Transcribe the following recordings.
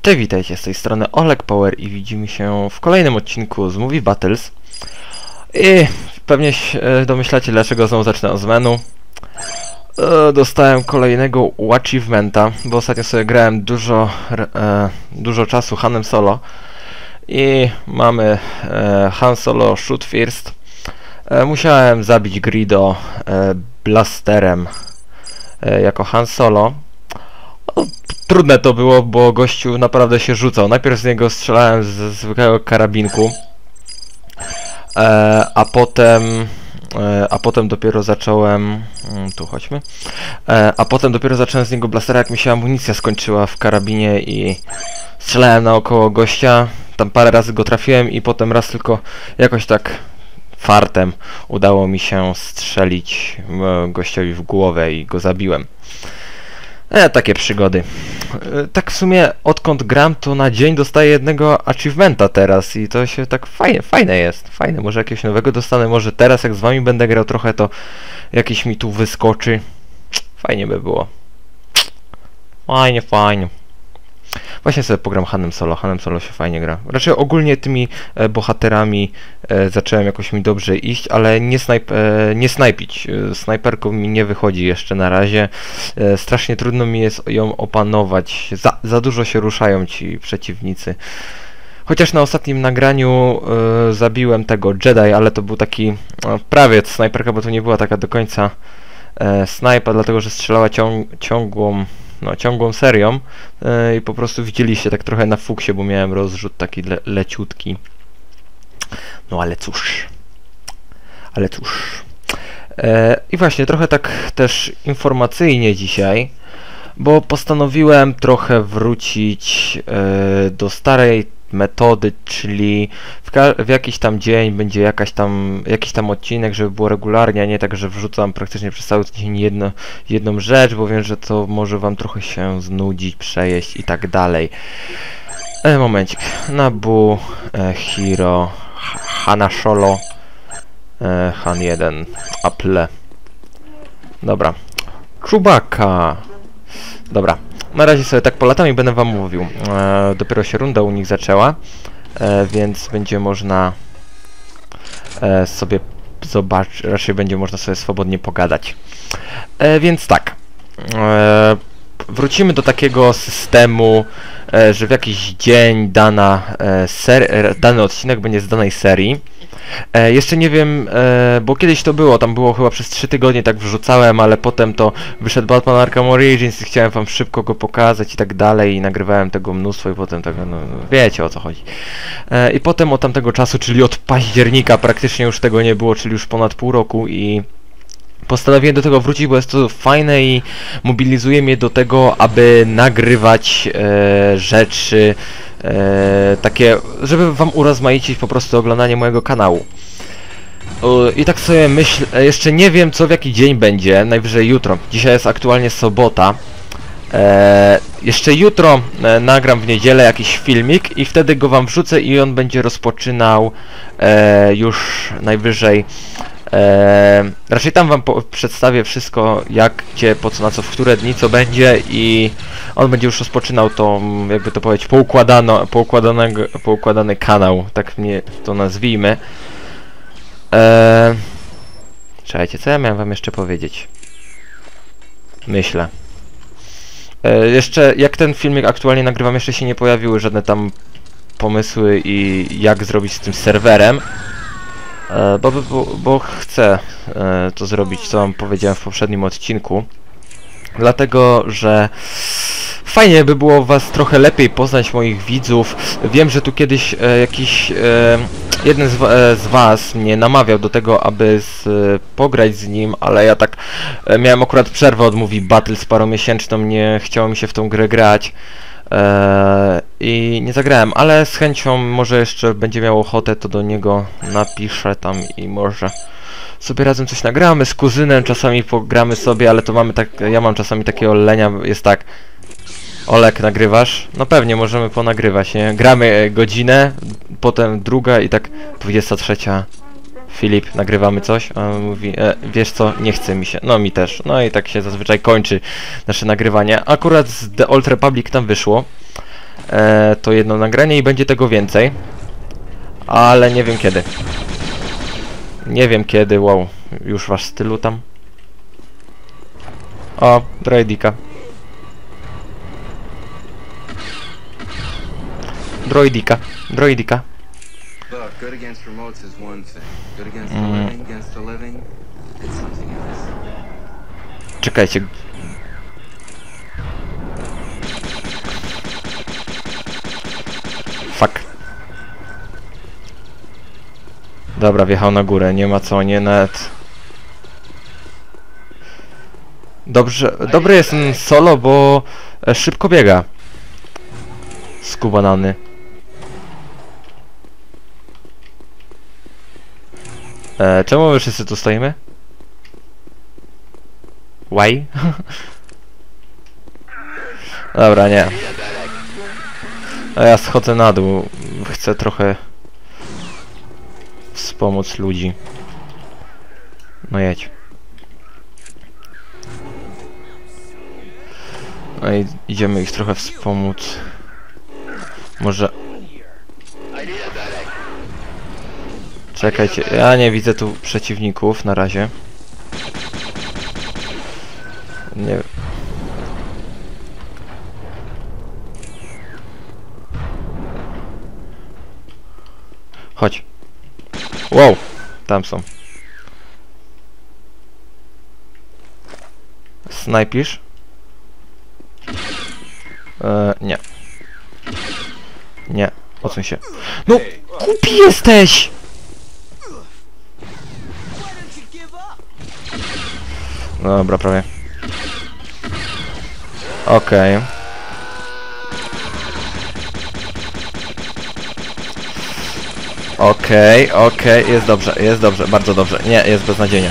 Cześć, witajcie, z tej strony Oleg Power i widzimy się w kolejnym odcinku z Movie Battles. I pewnie się domyślacie, dlaczego znowu zaczynam z menu. Dostałem kolejnego achievementa, bo ostatnio sobie grałem dużo czasu Hanem Solo. I mamy Han Solo Shoot First. Musiałem zabić Greedo blasterem jako Han Solo. Trudne to było, bo gościu naprawdę się rzucał. Najpierw z niego strzelałem ze zwykłego karabinku, a potem dopiero zacząłem... tu chodźmy. A potem dopiero zacząłem z niego blastera, jak mi się amunicja skończyła w karabinie i strzelałem naokoło gościa. Tam parę razy go trafiłem i potem raz tylko jakoś tak fartem udało mi się strzelić gościowi w głowę i go zabiłem. Takie przygody. Tak w sumie odkąd gram, to na dzień dostaję jednego achievementa teraz i to się tak fajne jest. Fajne, może jakiegoś nowego dostanę, może teraz jak z wami będę grał trochę, to jakiś mi tu wyskoczy. Fajnie by było. Fajnie. Właśnie sobie pogram Hanem Solo. Hanem Solo się fajnie gra. Raczej ogólnie tymi bohaterami zacząłem jakoś mi dobrze iść, ale nie snajpić. Snajperką mi nie wychodzi jeszcze na razie. Strasznie trudno mi jest ją opanować. Za dużo się ruszają ci przeciwnicy. Chociaż na ostatnim nagraniu zabiłem tego Jedi, ale to był taki prawie snajperka, bo to nie była taka do końca snajpa, dlatego że strzelała ciągłą serią i po prostu widzieliście tak trochę na fuksie, bo miałem rozrzut taki leciutki. No ale cóż. I właśnie trochę tak też informacyjnie dzisiaj, bo postanowiłem trochę wrócić do starej metody, czyli w jakiś tam dzień będzie jakiś tam odcinek, żeby było regularnie, a nie tak, że wrzucam praktycznie przez cały tydzień jedną rzecz, bo wiem, że to może wam trochę się znudzić, przejeść i tak dalej. Momencik. Nabu, Hero, Hana Solo, Han 1, Apple. Dobra. Chewbacca. Dobra. Na razie sobie tak polatam i będę wam mówił. Dopiero się runda u nich zaczęła, więc będzie można sobie zobaczyć, raczej będzie można sobie swobodnie pogadać. Więc tak. Wrócimy do takiego systemu, że w jakiś dzień dany odcinek będzie z danej serii. Jeszcze nie wiem, bo kiedyś to było, tam było chyba przez 3 tygodnie tak wrzucałem, ale potem to wyszedł Batman Arkham Origins i chciałem wam szybko go pokazać i tak dalej i nagrywałem tego mnóstwo i potem tak, no wiecie o co chodzi. I potem od tamtego czasu, czyli od października praktycznie już tego nie było, czyli już ponad pół roku i postanowiłem do tego wrócić, bo jest to fajne i mobilizuje mnie do tego, aby nagrywać rzeczy takie, żeby wam urozmaicić po prostu oglądanie mojego kanału. I tak sobie myślę, jeszcze nie wiem co w jaki dzień będzie, najwyżej jutro. Dzisiaj jest aktualnie sobota. Jeszcze jutro nagram w niedzielę jakiś filmik i wtedy go wam wrzucę i on będzie rozpoczynał już najwyżej. Raczej tam wam przedstawię wszystko, jak, gdzie, po co, na co, w które dni, co będzie i on będzie już rozpoczynał to, jakby to powiedzieć, poukładany kanał, tak mnie to nazwijmy. Czekajcie, co ja miałem wam jeszcze powiedzieć? Myślę. Jeszcze, jak ten filmik aktualnie nagrywam, jeszcze się nie pojawiły żadne tam pomysły i jak zrobić z tym serwerem. Bo chcę to zrobić, co wam powiedziałem w poprzednim odcinku. Dlatego, że fajnie by było was trochę lepiej poznać, moich widzów. Wiem, że tu kiedyś jeden z was mnie namawiał do tego, aby pograć z nim, ale ja tak miałem akurat przerwę od Movie Battles paromiesięczną, nie chciało mi się w tą grę grać. I nie zagrałem, ale z chęcią może jeszcze będzie miał ochotę, to do niego napiszę tam i może sobie razem coś nagramy, z kuzynem czasami pogramy sobie, ale to mamy tak, ja mam czasami takiego lenia, jest tak: Olek, nagrywasz? No pewnie, możemy ponagrywać, nie? Gramy godzinę, potem druga i tak 23. Filip, nagrywamy coś? A on mówi, wiesz co, nie chce mi się. No mi też. No i tak się zazwyczaj kończy nasze nagrywanie. Akurat z The Old Republic tam wyszło. to jedno nagranie i będzie tego więcej. Ale nie wiem kiedy. Nie wiem kiedy, wow. Już wasz stylu tam. O, droidika. Droidika, droidika. Look, good against remotes is one thing. Good against the living, against the living, it's something else. Czekajcie. Fuck. Dobra, wjechał na górę, nie ma co, nie net. Dobrze, dobry jest ten solo, bo szybko biega. Skubanany. Czemu my wszyscy tu stoimy? Why? Dobra, nie. A ja schodzę na dół. Chcę trochę wspomóc ludzi. No jedź. No i idziemy ich trochę wspomóc. Może... Czekajcie, ja nie widzę tu przeciwników na razie. Nie... Chodź. Wow, tam są. Snajpisz? Nie. Nie, odsuń się. No, głupi jesteś! No dobra, prawie. Okej. Okej, jest dobrze, bardzo dobrze. Nie, jest beznadziejnie.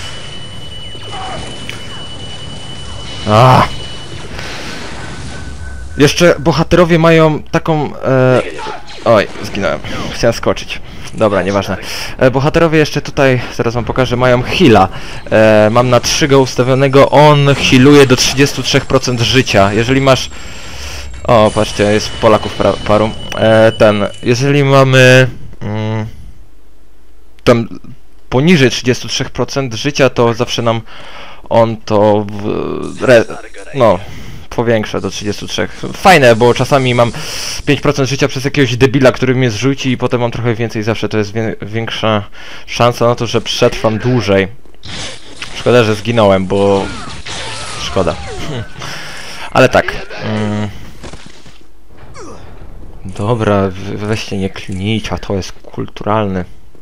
Jeszcze bohaterowie mają taką... Oj, zginąłem. Chciałem skoczyć. Dobra, nieważne. Bohaterowie jeszcze tutaj, zaraz wam pokażę, mają heala. Mam na 3 go ustawionego, on healuje do 33% życia. Jeżeli masz... O, patrzcie, jest Polaków paru. Jeżeli mamy... tam poniżej 33% życia, to zawsze nam on to... no... powiększa do 33. Fajne, bo czasami mam 5% życia przez jakiegoś debila, który mnie zrzuci i potem mam trochę więcej. Zawsze to jest większa szansa na to, że przetrwam dłużej. Szkoda, że zginąłem, bo... Szkoda. Ale tak. Dobra, weźcie nie klnijcie, a to jest kulturalny.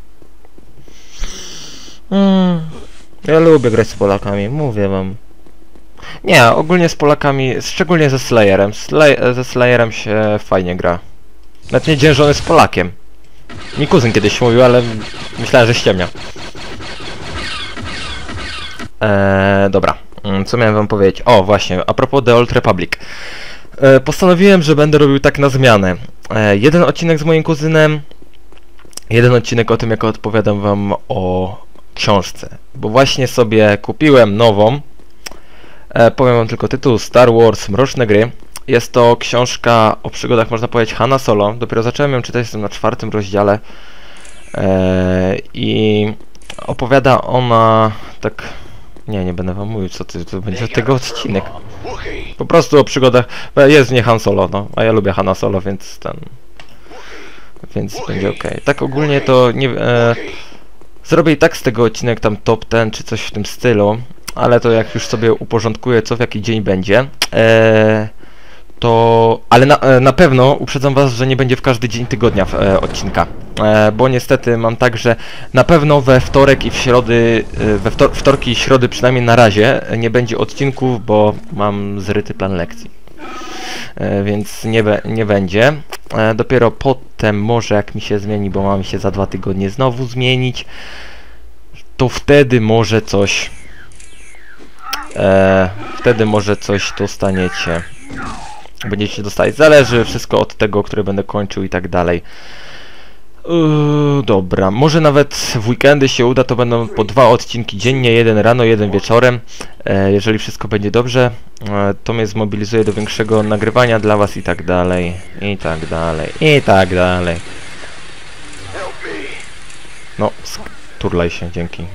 Ja lubię grać z Polakami, mówię wam. Nie, ogólnie z Polakami, szczególnie ze Slayerem. Ze Slayerem się fajnie gra. Nawet nie dzień, że on jest Polakiem. Mi kuzyn kiedyś mówił, ale myślałem, że ściemnia. Dobra. Co miałem wam powiedzieć? O, właśnie, a propos The Old Republic. Postanowiłem, że będę robił tak na zmianę. Jeden odcinek z moim kuzynem, jeden odcinek o tym, jak odpowiadam wam o książce. Bo właśnie sobie kupiłem nową. Powiem wam tylko tytuł: Star Wars Mroczne Gry. Jest to książka o przygodach, można powiedzieć, Hanna Solo. Dopiero zacząłem ją czytać, jestem na 4. rozdziale. I opowiada ona tak... Nie będę wam mówił, co to będzie tego odcinek. Po prostu o przygodach... Jest w niej Han Solo, no. A ja lubię Hanna Solo, więc więc będzie ok. Tak ogólnie to nie... Zrobię i tak z tego odcinek tam top 10 czy coś w tym stylu. Ale to jak już sobie uporządkuję, co w jaki dzień będzie, to... Ale na pewno uprzedzam was, że nie będzie w każdy dzień tygodnia odcinka. Bo niestety mam tak, że na pewno we wtorek i w środy, wtorki i środy przynajmniej na razie nie będzie odcinków, bo mam zryty plan lekcji. Więc nie będzie. Dopiero potem może jak mi się zmieni, bo mam się za 2 tygodnie znowu zmienić, to wtedy może coś... wtedy może coś dostaniecie. Będziecie dostać. Zależy wszystko od tego, który będę kończył i tak dalej. Dobra, może nawet w weekendy się uda, to będą po 2 odcinki dziennie, jeden rano, jeden wieczorem. Jeżeli wszystko będzie dobrze, to mnie zmobilizuje do większego nagrywania dla was i tak dalej, i tak dalej, i tak dalej. No, turlaj się, dzięki.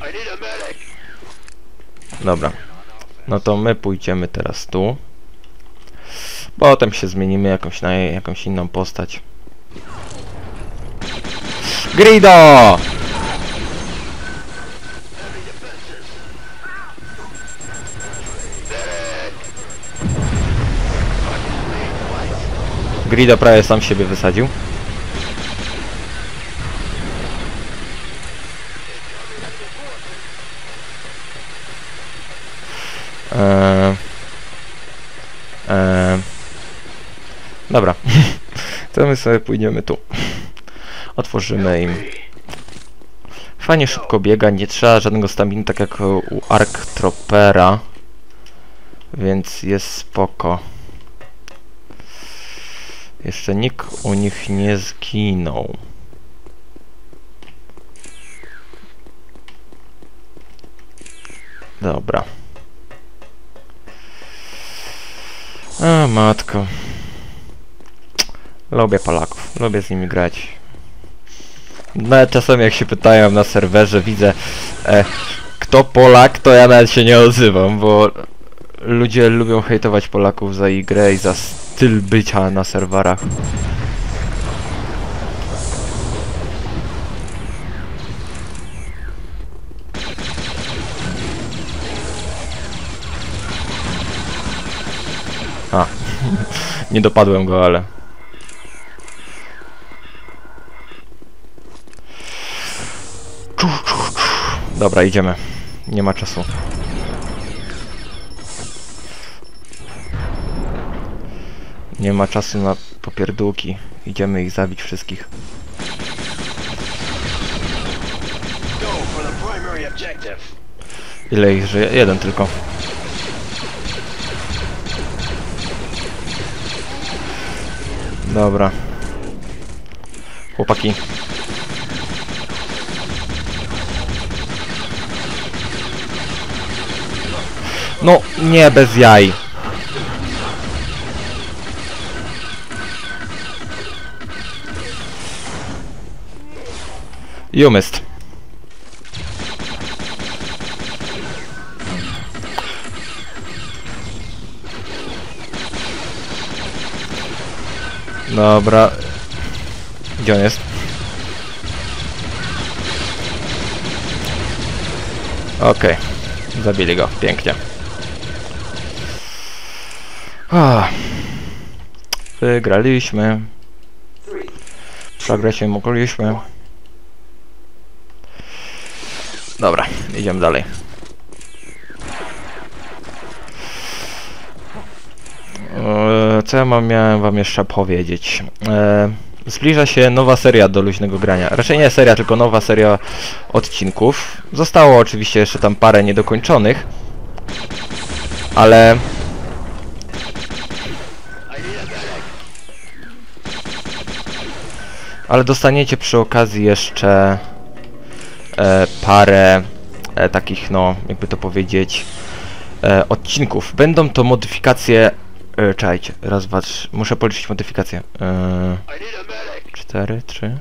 Dobra, no to my pójdziemy teraz tu. Potem się zmienimy na jakąś inną postać. Grido! Grido prawie sam siebie wysadził. Dobra. To my sobie pójdziemy tu. Otworzymy im. Fajnie szybko biega, nie trzeba żadnego staminy, tak jak u Ark Tropera. Więc jest spoko. Jeszcze nikt u nich nie zginął. Dobra. A matko. Lubię Polaków, lubię z nimi grać. Nawet czasem jak się pytają na serwerze, widzę kto Polak, to ja nawet się nie odzywam, bo ludzie lubią hejtować Polaków za ich grę i za styl bycia na serwerach. A, nie dopadłem go, ale... Dobra, idziemy. Nie ma czasu. Nie ma czasu na popierdółki. Idziemy ich zabić wszystkich. Ile ich żyje? Jeden tylko. Dobra. Chłopaki. No, nie bez jaj. Jumyst. Dobra. Gdzie on jest? Okej. Zabili go. Pięknie. Wygraliśmy. Przegrać się mogliśmy. Dobra, idziemy dalej. Co ja miałem wam jeszcze powiedzieć? Zbliża się nowa seria do luźnego grania. Raczej nie seria, tylko nowa seria odcinków. Zostało oczywiście jeszcze tam parę niedokończonych. Ale... dostaniecie przy okazji jeszcze parę takich, no, jakby to powiedzieć, odcinków. Będą to modyfikacje... czekajcie, raz, dwa, trzy. Muszę policzyć modyfikacje. 4, 3...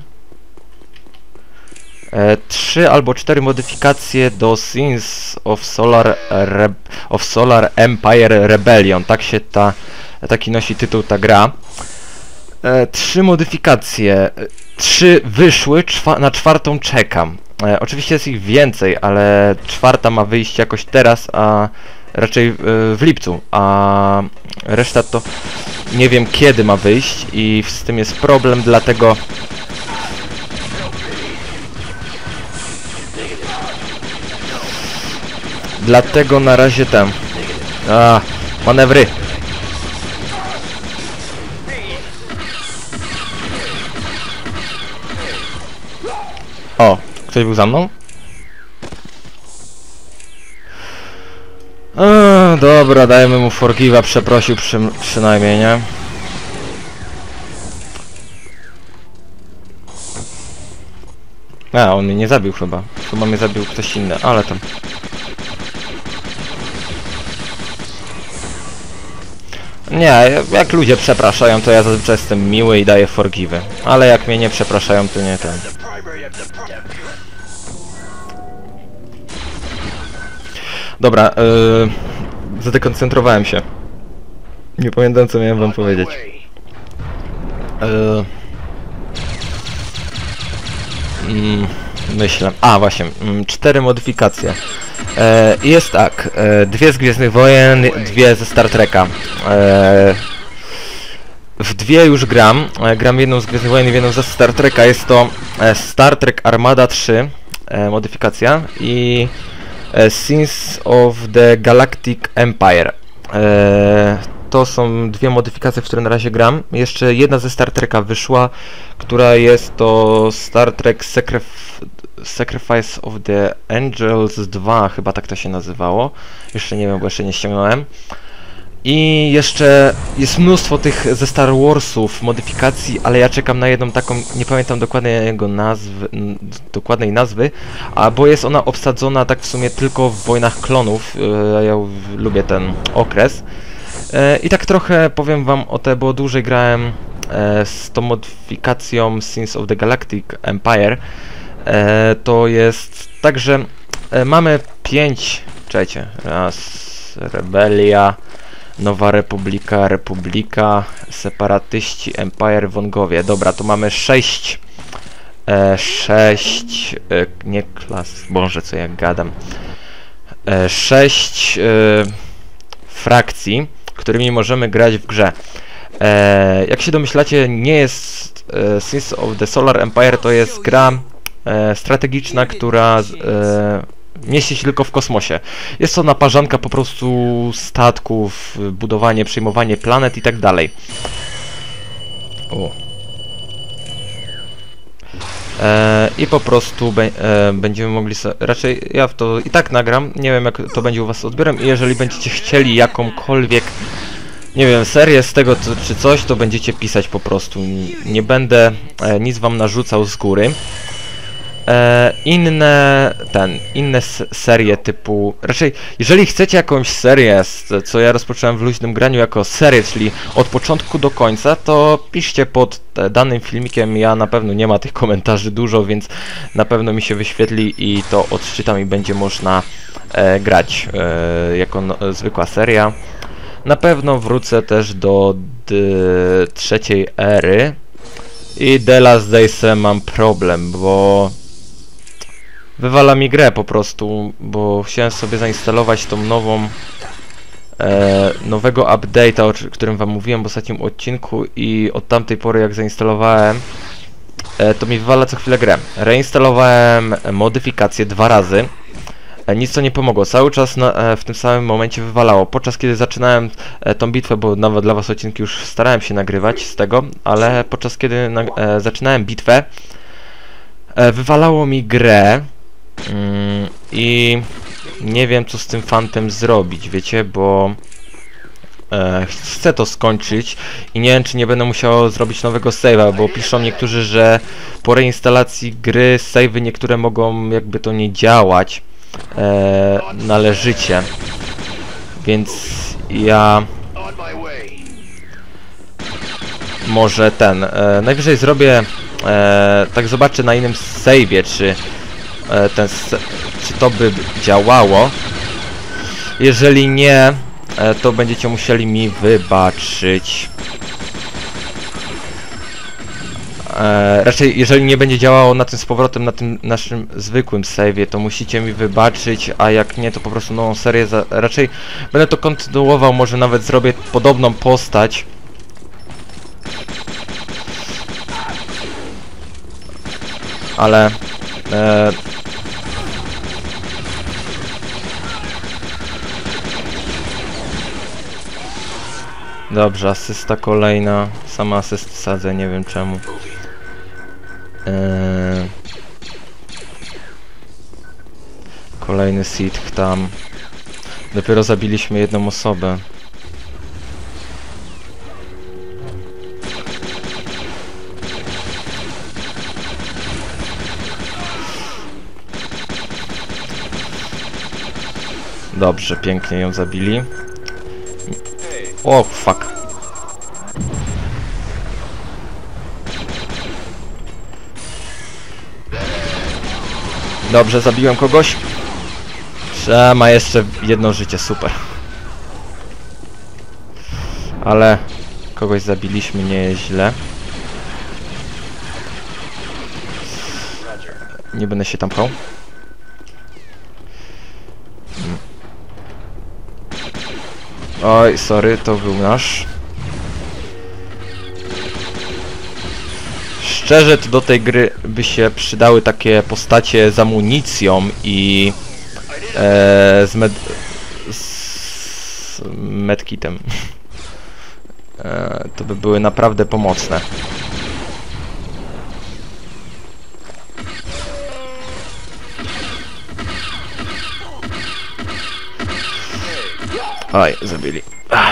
3 albo 4 modyfikacje do Sins of Solar Empire Rebellion. Tak się taki nosi tytuł ta gra. 3 modyfikacje. 3 wyszły, na 4 czekam. Oczywiście jest ich więcej, ale 4 ma wyjść jakoś teraz, a raczej w lipcu, a reszta to nie wiem kiedy ma wyjść i z tym jest problem, dlatego... Dlatego na razie tam... manewry! O, ktoś był za mną? Dobra, dajmy mu forgive'a, przeprosił przynajmniej, nie? A, on mnie nie zabił chyba. Chyba mnie zabił ktoś inny, ale tam... Nie, jak ludzie przepraszają, to ja zazwyczaj jestem miły i daję forgiwy. Ale jak mnie nie przepraszają, to nie ten. Dobra, zadekoncentrowałem się. Nie pamiętam, co miałem wam powiedzieć. Myślę. A, właśnie. 4 modyfikacje. Jest tak. 2 z Gwiezdnych Wojen, 2 ze Star Treka. W 2 już gram. Gram jedną z Gwiezdnych Wojen i jedną ze Star Treka. Jest to Star Trek Armada 3 modyfikacja i Sins of the Galactic Empire. To są 2 modyfikacje, w które na razie gram. Jeszcze jedna ze Star Treka wyszła, która jest to Star Trek Sacrifice of the Angels 2, chyba tak to się nazywało. Jeszcze nie wiem, bo jeszcze nie ściągnąłem. I jeszcze jest mnóstwo tych ze Star Warsów modyfikacji, ale ja czekam na jedną taką, nie pamiętam dokładnej nazwy, bo jest ona obsadzona tak w sumie tylko w Wojnach Klonów. Ja lubię ten okres. I tak trochę powiem wam o te, bo dłużej grałem z tą modyfikacją Sins of the Galactic Empire. To jest tak, że mamy 5, czekajcie, raz, Rebelia, Nowa Republika, Republika, Separatyści, Empire, Wongowie. Dobra, to mamy 6 nie klas, Boże, co ja gadam. 6 frakcji, którymi możemy grać w grze. Jak się domyślacie, nie jest Sins of the Solar Empire, to jest gra strategiczna, która mieści się tylko w kosmosie. Jest to naparzanka po prostu statków, budowanie, przejmowanie planet i tak dalej. I po prostu będziemy mogli raczej ja w to i tak nagram, nie wiem jak to będzie u was z odbiorem i jeżeli będziecie chcieli jakąkolwiek, nie wiem, serię z tego czy coś, to będziecie pisać po prostu. Nie będę nic wam narzucał z góry. Inne serie typu... Raczej, jeżeli chcecie jakąś serię, co ja rozpocząłem w luźnym graniu jako serię, czyli od początku do końca, to piszcie pod danym filmikiem. Ja na pewno nie ma tych komentarzy dużo, więc na pewno mi się wyświetli i to odczytam i będzie można grać jako zwykła seria. Na pewno wrócę też do trzeciej ery i The Last Days mam problem, bo wywala mi grę po prostu, bo chciałem sobie zainstalować tą nowego update'a, o którym wam mówiłem w ostatnim odcinku i od tamtej pory jak zainstalowałem, to mi wywala co chwilę grę. Reinstalowałem modyfikację 2 razy, nic to nie pomogło, cały czas w tym samym momencie wywalało. Podczas kiedy zaczynałem tą bitwę, bo nawet dla was odcinki już starałem się nagrywać z tego, ale podczas kiedy zaczynałem bitwę, wywalało mi grę. I nie wiem co z tym fantem zrobić, wiecie, bo chcę to skończyć i nie wiem czy nie będę musiał zrobić nowego save'a, bo piszą niektórzy, że po reinstalacji gry save'y niektóre mogą jakby to nie działać należycie, więc ja może najwyżej zrobię tak zobaczę na innym save'ie, czy to by działało. Jeżeli nie, to będziecie musieli mi wybaczyć. Raczej, jeżeli nie będzie działało na tym z powrotem, na tym naszym zwykłym save'ie, to musicie mi wybaczyć, a jak nie, to po prostu nową serię. Raczej będę to kontynuował, może nawet zrobię podobną postać. Ale dobrze, asysta kolejna. Sama asyst sadzę, nie wiem czemu. Kolejny sitch tam. Dopiero zabiliśmy jedną osobę. Dobrze, pięknie ją zabili. O, fuck. Dobrze, zabiłem kogoś. Ma jeszcze jedno życie, super. Ale kogoś zabiliśmy, nie jest źle. Nie będę się tam pchał. Oj, sorry, to był nasz. Szczerze, to do tej gry by się przydały takie postacie z amunicją i z medkitem. To by były naprawdę pomocne. Oj, zabili.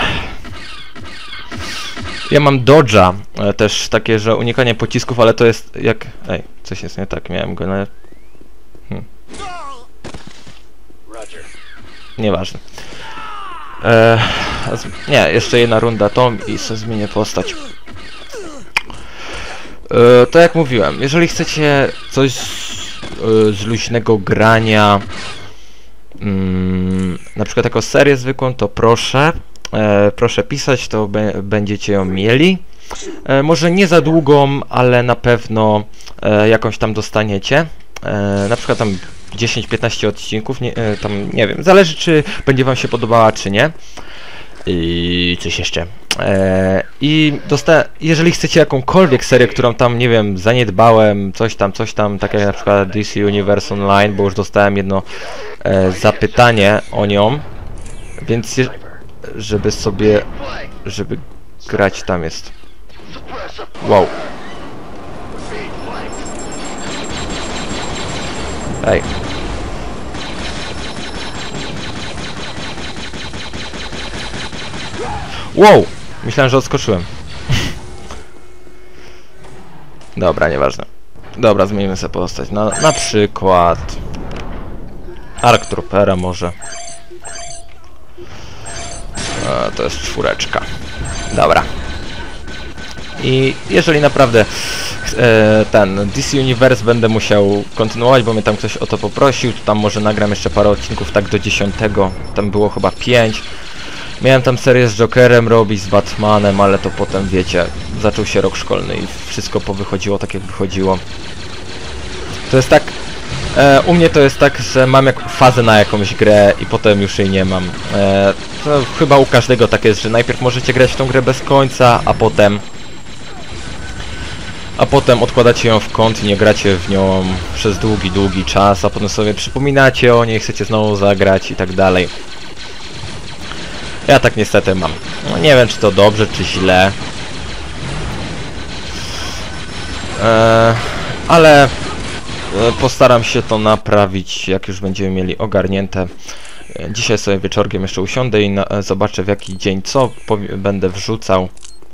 Ja mam dodge'a, też takie, że unikanie pocisków, ale to jest jak... Ej, coś jest nie tak, miałem go na... Nieważne. Nie, jeszcze jedna runda tą i sobie zmienię postać. To jak mówiłem, jeżeli chcecie coś z luźnego grania, na przykład taką serię zwykłą, to proszę, proszę pisać, to będziecie ją mieli. Może nie za długą, ale na pewno jakąś tam dostaniecie. Na przykład tam 10-15 odcinków, tam nie wiem, zależy czy będzie wam się podobała, czy nie. I coś jeszcze. Jeżeli chcecie jakąkolwiek serię, którą tam, nie wiem, zaniedbałem, coś tam, takie jak na przykład DC Universe Online, bo już dostałem jedno zapytanie o nią, więc żeby grać tam jest. Wow. Ej. Wow! Myślałem, że odskoczyłem. Dobra, nieważne. Dobra, zmienimy sobie postać. Na przykład... Arc Troopera może. To jest 4. Dobra. I jeżeli naprawdę ten DC Universe będę musiał kontynuować, bo mnie tam ktoś o to poprosił, to tam może nagram jeszcze parę odcinków tak do 10. Tam było chyba 5. Miałem tam serię z Jokerem robić, z Batmanem, ale to potem, wiecie, zaczął się rok szkolny i wszystko powychodziło tak jak wychodziło. To jest tak... u mnie to jest tak, że mam fazę na jakąś grę i potem już jej nie mam. To chyba u każdego tak jest, że najpierw możecie grać w tą grę bez końca, a potem odkładacie ją w kąt i nie gracie w nią przez długi czas, a potem sobie przypominacie o niej, chcecie znowu zagrać i tak dalej. Ja tak niestety mam. No, nie wiem, czy to dobrze, czy źle. Ale postaram się to naprawić, jak już będziemy mieli ogarnięte. Dzisiaj sobie wieczorkiem jeszcze usiądę i zobaczę, w jaki dzień co będę wrzucał.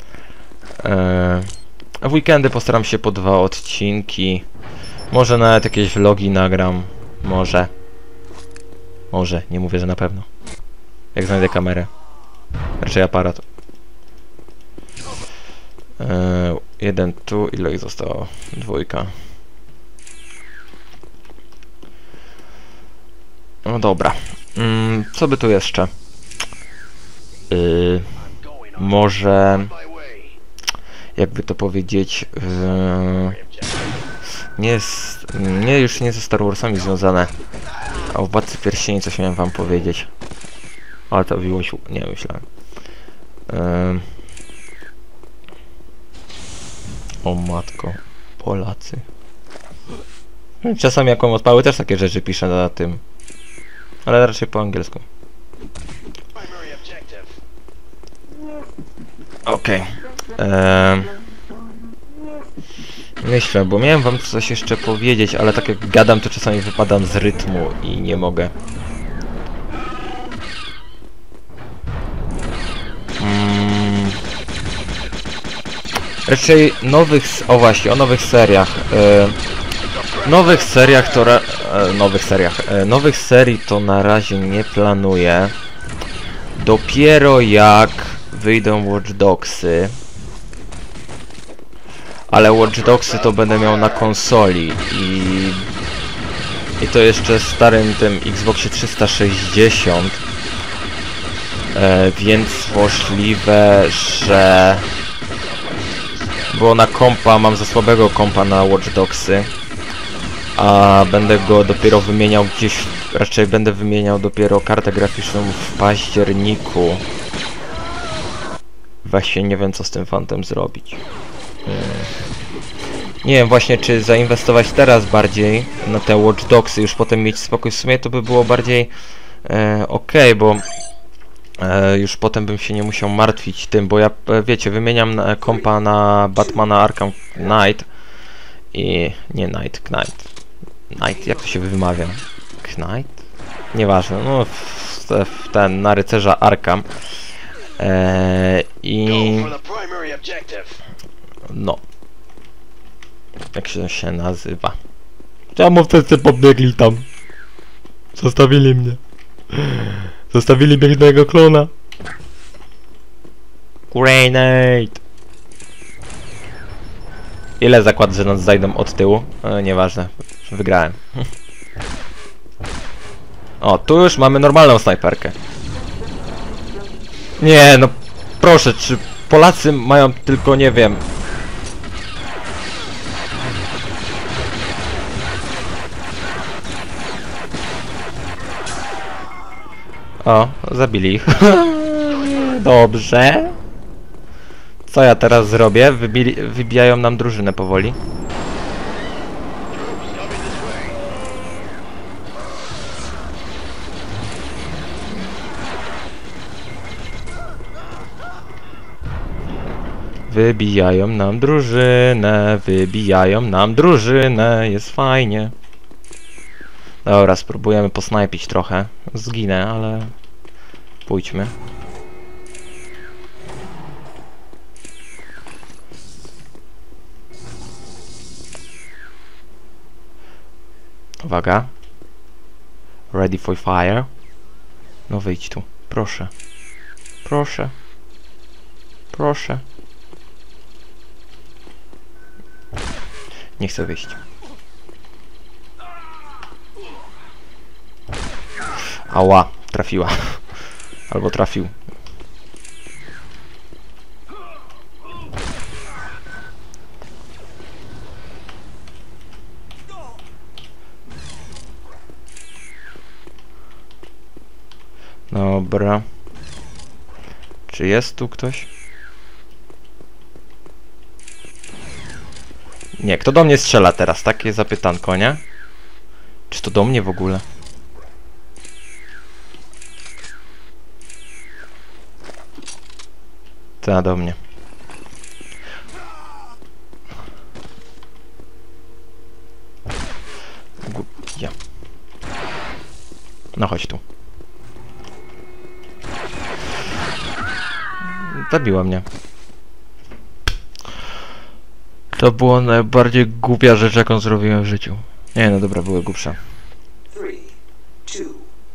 W weekendy postaram się po 2 odcinki. Może nawet jakieś vlogi nagram. Może, nie mówię, że na pewno. Jak znajdę kamerę. Raczej aparat. 1 tu, ile ich zostało? 2. No dobra. Co by tu jeszcze? Może... Jakby to powiedzieć... już nie ze Star Warsami związane. A o Władcy Pierścieni coś miałem wam powiedzieć. Ale to było się... Nie, myślałem. O matko. Polacy. Czasami jak mam odpały też takie rzeczy piszę na tym. Ale raczej po angielsku. Okej. Myślę, bo miałem wam coś jeszcze powiedzieć, ale tak jak gadam, to czasami wypadam z rytmu i nie mogę. Raczej nowych... O właśnie, o nowych seriach. Nowych seriach to nowych seriach. Nowych serii to na razie nie planuję. Dopiero jak wyjdą Watch Dogsy. Ale Watch Dogsy to będę miał na konsoli i to jeszcze starym tym Xboxie 360. Więc możliwe, że... Bo na kompa, mam za słabego kompa na Watch Dogsy. A będę go dopiero wymieniał gdzieś... Raczej będę wymieniał dopiero kartę graficzną w październiku. Właśnie nie wiem, co z tym fantem zrobić. Nie wiem właśnie, czy zainwestować teraz bardziej na te Watch Dogsy, już potem mieć spokój. W sumie to by było bardziej okej, bo już potem bym się nie musiał martwić tym, bo ja, wiecie, wymieniam kompa na Batmana Arkham Knight i... nie Knight, jak to się wymawia? Knight? Nieważne, no w ten, na rycerza Arkham. I... no. Jak się nazywa? Czemu wszyscy pobiegli tam? Zostawili mnie. Zostawili biednego klona. Grenade! Ile zakład, że nas zajdą od tyłu? Nieważne. Wygrałem. O, tu już mamy normalną snajperkę. Nie, no proszę, czy Polacy mają tylko, nie wiem... O, zabili ich. Dobrze. Co ja teraz zrobię? Wybijają nam drużynę powoli. Wybijają nam drużynę, jest fajnie. Dobra, spróbujemy posnajpić trochę. Zginę, ale... pójdźmy. Uwaga. Ready for fire. No wyjdź tu, proszę. Proszę. Proszę. Nie chcę wyjść. Ała, trafiła. Albo trafił. Dobra. Czy jest tu ktoś? Nie, kto do mnie strzela teraz? Takie zapytanko, nie? Czy to do mnie w ogóle? To do mnie. Głupia. No chodź tu. Zabiła mnie. To było najbardziej głupia rzecz, jaką zrobiłem w życiu. Nie, no dobra, były głupsze. 3,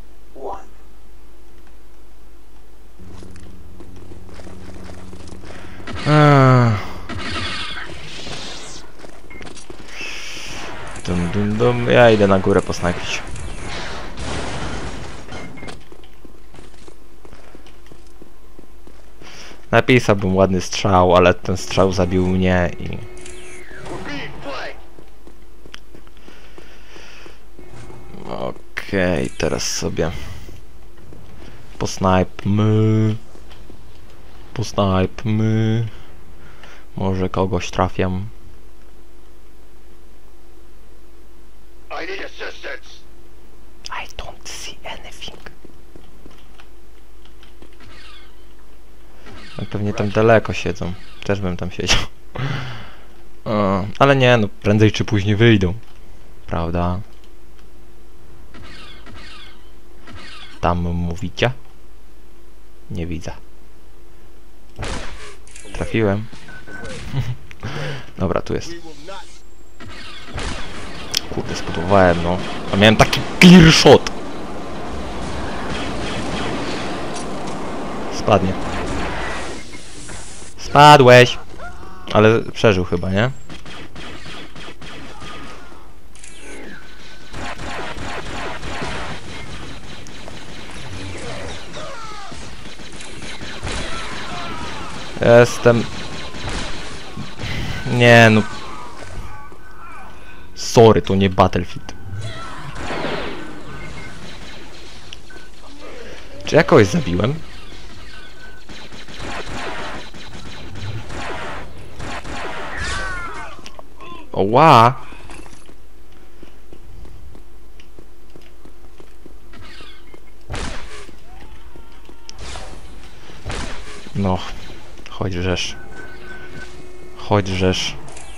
2, 1. Dum. Ja idę na górę posnajpić. Napisałbym ładny strzał, ale ten strzał zabił mnie i... Okej, teraz sobie... posnajpmy. Może kogoś trafiam. I don't see anything. No pewnie tam daleko siedzą. Też bym tam siedział. Ale nie, no prędzej czy później wyjdą. Prawda? Tam mówicie? Nie widzę. Trafiłem. Dobra, tu jest. Kurde, spudowałem, no. A miałem taki clear shot. Spadnie. Spadłeś. Ale przeżył chyba, nie? Jestem... Nie no... Sorry, to nie Battlefield. Czy ja kogoś zabiłem? Oła! No, chodź rzesz. Chodź rzesz.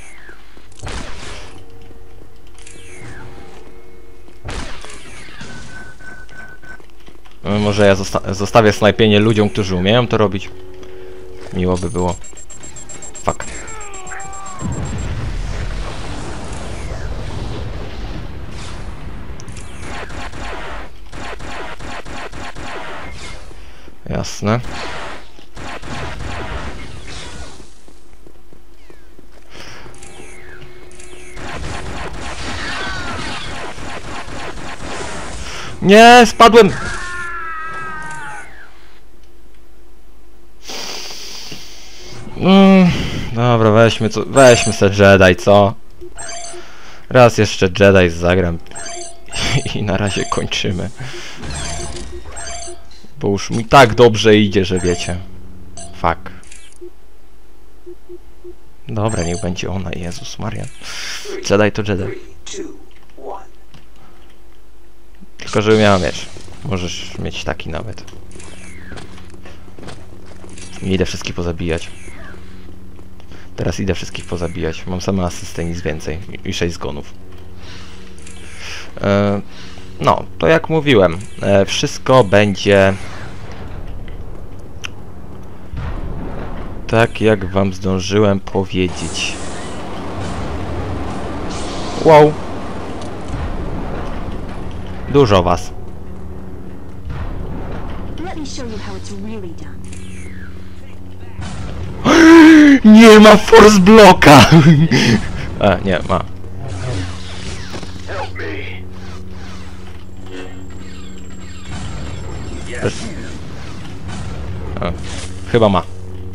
Może ja zostawię snajpienie ludziom, którzy umieją to robić. Miło by było. Fuck. Jasne. Nie, spadłem! Dobra, weźmy se Jedi, co? Raz jeszcze Jedi zagram. I na razie kończymy. Bo już mi tak dobrze idzie, że wiecie. Fuck. Dobra, niech będzie ona, Jezus Maria. Jedi to Jedi. Tylko żeby miała miecz. Możesz mieć taki nawet. Nie idę wszystkich pozabijać. Teraz idę wszystkich pozabijać. Mam same asystę, nic więcej. I 6 zgonów. No, to jak mówiłem. Wszystko będzie... tak jak wam zdążyłem powiedzieć. Wow. Dużo was. Nie ma force blocka! Nie ma. Chyba ma.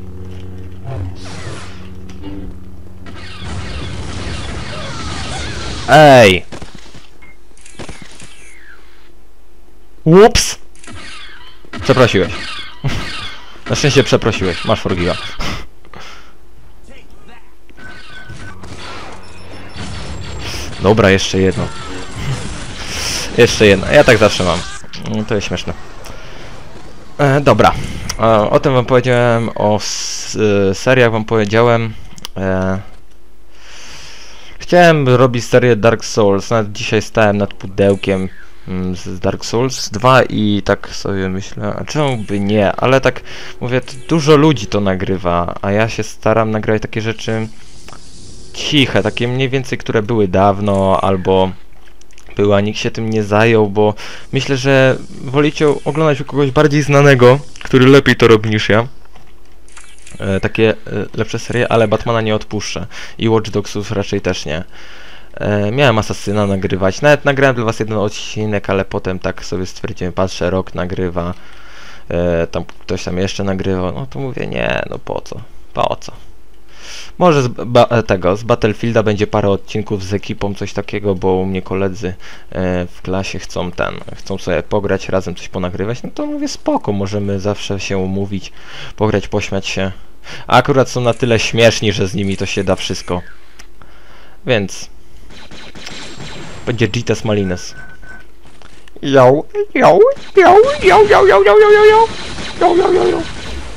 Ej! Ups! Przeprosiłeś. Na szczęście przeprosiłeś. Masz forgiva. Dobra, jeszcze jedno. Jeszcze jedno. Ja tak zawsze mam. To jest śmieszne. Dobra. O tym wam powiedziałem. O seriach wam powiedziałem. Chciałem robić serię Dark Souls. Nawet dzisiaj stałem nad pudełkiem z Dark Souls 2 i tak sobie myślę, a czemu by nie? Ale tak mówię, dużo ludzi to nagrywa, a ja się staram nagrywać takie rzeczy ciche, takie mniej więcej, które były dawno, albo były, a nikt się tym nie zajął, bo myślę, że wolicie oglądać u kogoś bardziej znanego, który lepiej to robi niż ja. Takie lepsze serie, ale Batmana nie odpuszczę. I Watch Dogsów raczej też nie. Miałem Asasyna nagrywać. Nawet nagrałem dla was jeden odcinek, ale potem tak sobie stwierdziłem, patrzę, Rok nagrywa. Tam ktoś tam jeszcze nagrywał. No to mówię, nie, no po co? Po co? Może z Battlefielda będzie parę odcinków z ekipą, coś takiego, bo u mnie koledzy w klasie chcą sobie pograć, razem coś ponagrywać, no to mówię spoko, możemy zawsze się umówić, pograć, pośmiać się. A akurat są na tyle śmieszni, że z nimi to się da wszystko. Więc będzie Gitas Malines. Yo, yo, yo, yo, yo, yo, yo, yo, yo, yo, yo, yo, yo, yo.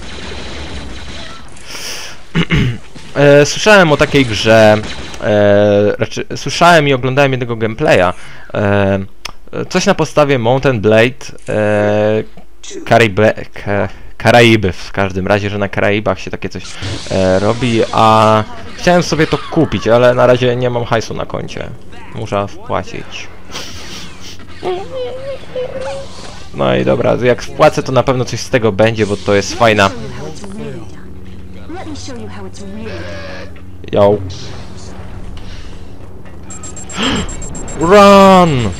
Słyszałem o takiej grze, raczej słyszałem i oglądałem jednego gameplaya, coś na podstawie Mount & Blade, Karaiby w każdym razie, że na Karaibach się takie coś robi, a chciałem sobie to kupić, ale na razie nie mam hajsu na koncie. Muszę wpłacić. No i dobra, jak wpłacę, to na pewno coś z tego będzie, bo to jest fajna. Yo. Run!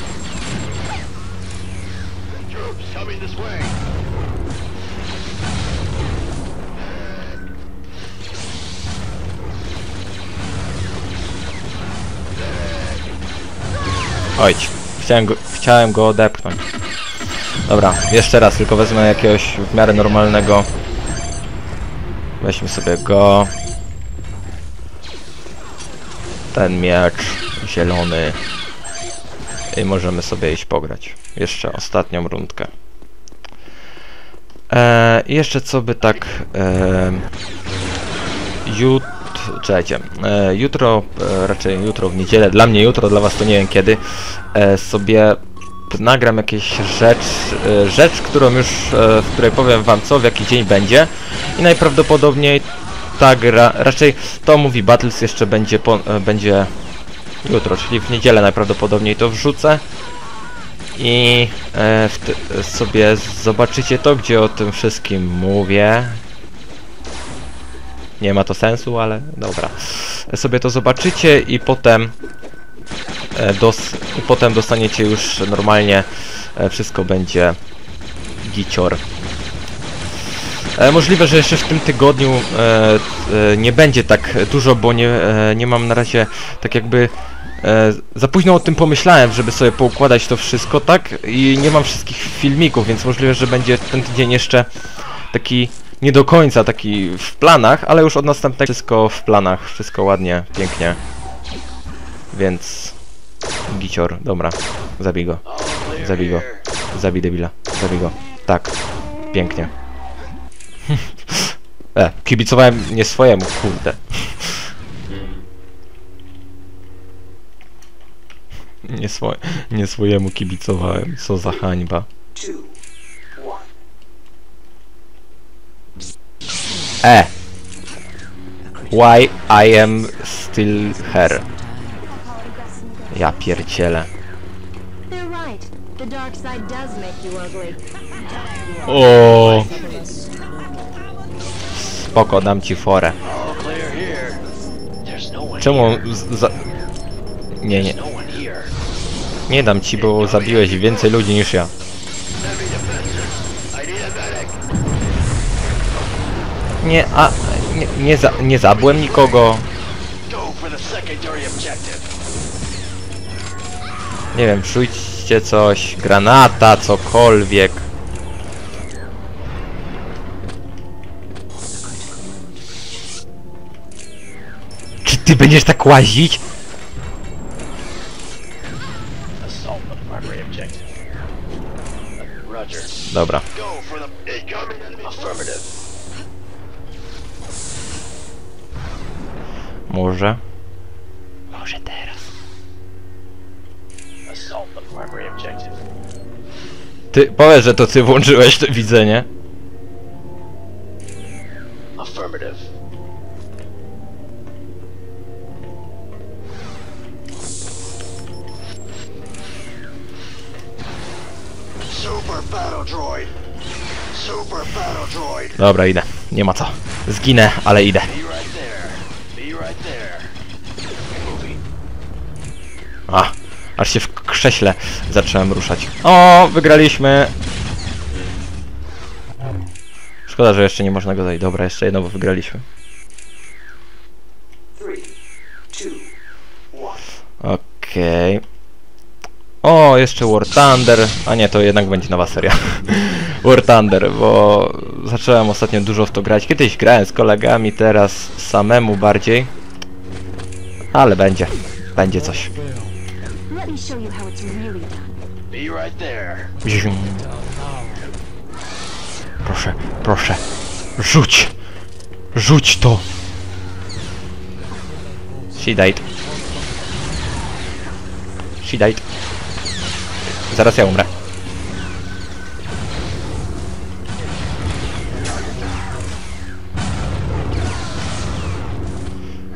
Ojdź, chciałem go odepchnąć. Dobra, jeszcze raz, tylko wezmę jakiegoś w miarę normalnego. Weźmy sobie go. Ten miecz zielony. I możemy sobie iść pograć. Jeszcze ostatnią rundkę. I jeszcze co by tak... Czekajcie, jutro, raczej jutro w niedzielę, dla mnie jutro, dla was to nie wiem kiedy, sobie nagram jakieś rzecz, którą już, w której powiem wam co, w jaki dzień będzie i najprawdopodobniej ta gra, raczej to Movie Battles jeszcze będzie jutro, czyli w niedzielę najprawdopodobniej to wrzucę i sobie zobaczycie to, gdzie o tym wszystkim mówię. Nie ma to sensu, ale dobra. Sobie to zobaczycie i potem dostaniecie już normalnie, wszystko będzie gicior. Możliwe, że jeszcze w tym tygodniu nie będzie tak dużo, bo nie mam na razie tak jakby za późno o tym pomyślałem, żeby sobie poukładać to wszystko, tak? I nie mam wszystkich filmików, więc możliwe, że będzie ten tydzień jeszcze taki nie do końca taki w planach, ale już od następnego wszystko w planach, wszystko ładnie, pięknie. Więc gicior, dobra, zabij go, zabij debila, zabij go, tak, pięknie. Kibicowałem nie swojemu, kurde. Nie swojemu kibicowałem, co za hańba. Why I am still here? Ja pierdzielę. O. Spoko, dam ci forę. Czemu Nie. Nie dam ci, bo zabiłeś więcej ludzi niż ja. Nie zabiłem nikogo. Nie wiem, rzućcie coś, granata, cokolwiek. Czy ty będziesz tak łazić? Dobra. Może teraz. Ty powiedz, że to ty włączyłeś to widzenie. Dobra, idę. Nie ma co. Zginę, ale idę. Aż się w krześle zacząłem ruszać. O, wygraliśmy! Szkoda, że jeszcze nie można go dać. Dobra, jeszcze jedno, bo wygraliśmy. Okej. O, jeszcze War Thunder. A nie, to jednak będzie nowa seria. War Thunder, bo zacząłem ostatnio dużo w to grać. Kiedyś grałem z kolegami, teraz samemu bardziej. Ale będzie. Będzie coś. Proszę, proszę. Rzuć! Rzuć to! She died. She died. Zaraz ja umrę.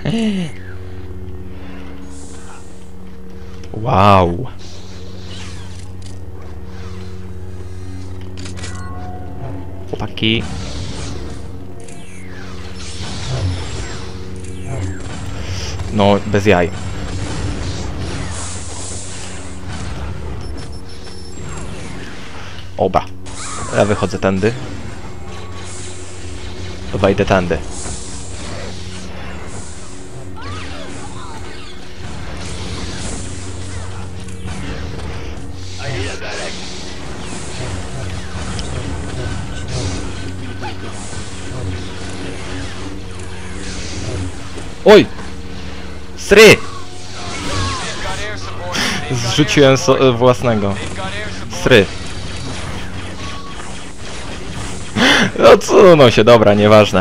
Wow. Chłopaki. No, bez jaj. Oba. Ja wychodzę tędy. Wejdę tędy. Oj! Sry! Zrzuciłem własnego. Sry. No cunął się, dobra, nieważne.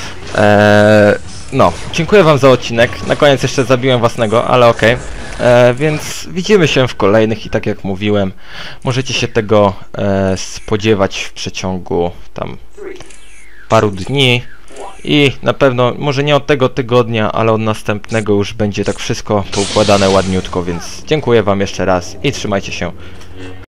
No, dziękuję wam za odcinek. Na koniec jeszcze zabiłem własnego, ale okej. Więc widzimy się w kolejnych i tak jak mówiłem, możecie się tego spodziewać w przeciągu tam paru dni. I na pewno, może nie od tego tygodnia, ale od następnego już będzie tak wszystko poukładane ładniutko, więc dziękuję wam jeszcze raz i trzymajcie się.